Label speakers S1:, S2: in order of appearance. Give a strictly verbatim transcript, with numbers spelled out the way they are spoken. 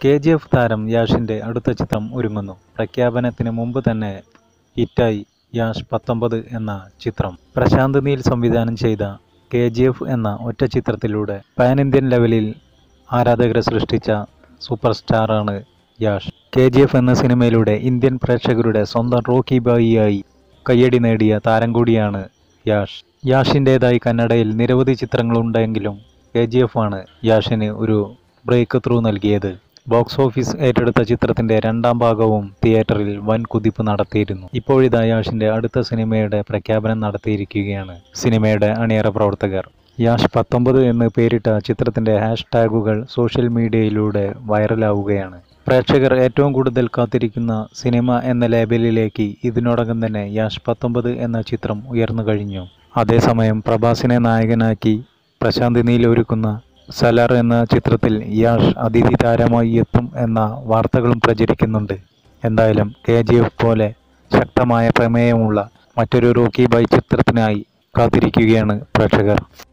S1: K G F താരം യാഷിൻ്റെ അടുത്ത ചിത്രം ഒരുങ്ങുന്നു. പ്രഖ്യാപനത്തിന് മുമ്പ് തന്നെ ഹിറ്റായി യാഷ് പത്തൊമ്പത് എന്ന ചിത്രം. പ്രശാന്ത് നീൽ സംവിധാനം ചെയ്ത കെ ജി എഫ് എന്ന ഒറ്റ ചിത്രത്തിലൂടെ പാൻ ഇന്ത്യൻ ലെവലിൽ ആരാധകരെ സൃഷ്ടിച്ച സൂപ്പർ സ്റ്റാറാണ് യാഷ്. കെ ജി എഫ് എന്ന സിനിമയിലൂടെ ഇന്ത്യൻ പ്രേക്ഷകരുടെ സ്വന്തം റോക്കി ബായിയായി കയ്യടി നേടിയ താരം കൂടിയാണ് യാഷ്. യാഷിൻ്റേതായി കന്നഡയിൽ നിരവധി ചിത്രങ്ങളുണ്ടെങ്കിലും കെ ജി എഫ് ആണ് യാഷിന് ഒരു ബ്രേക്ക് ത്രൂ നൽകിയത്. ബോക്സ് ഓഫീസ് ഏറ്റെടുത്ത ചിത്രത്തിന്റെ രണ്ടാം ഭാഗവും തിയേറ്ററിൽ വൻ കുതിപ്പ് നടത്തിയിരുന്നു. ഇപ്പോഴിതാ യാഷിന്റെ അടുത്ത സിനിമയുടെ പ്രഖ്യാപനം നടത്തിയിരിക്കുകയാണ് സിനിമയുടെ അണിയറ പ്രവർത്തകർ. യാഷ് പത്തൊമ്പത് എന്ന് പേരിട്ട ചിത്രത്തിന്റെ ഹാഷ് ടാഗുകൾ സോഷ്യൽ മീഡിയയിലൂടെ വൈറലാവുകയാണ്. പ്രേക്ഷകർ ഏറ്റവും കൂടുതൽ കാത്തിരിക്കുന്ന സിനിമ എന്ന ലേബലിലേക്ക് ഇതിനോടകം തന്നെ യാഷ് പത്തൊമ്പത് എന്ന ചിത്രം ഉയർന്നു കഴിഞ്ഞു. അതേസമയം പ്രഭാസിനെ നായകനാക്കി പ്രശാന്ത് നീൽ ഒരുക്കുന്ന സലാർ എന്ന ചിത്രത്തിൽ യാഷ് അതിഥി താരമായി എത്തും എന്ന വാർത്തകളും പ്രചരിക്കുന്നുണ്ട്. എന്തായാലും കെ ജി എഫ് പോലെ ശക്തമായ പ്രമേയമുള്ള മറ്റൊരു റോക്കി ബായ് ചിത്രത്തിനായി കാത്തിരിക്കുകയാണ് പ്രേക്ഷകർ.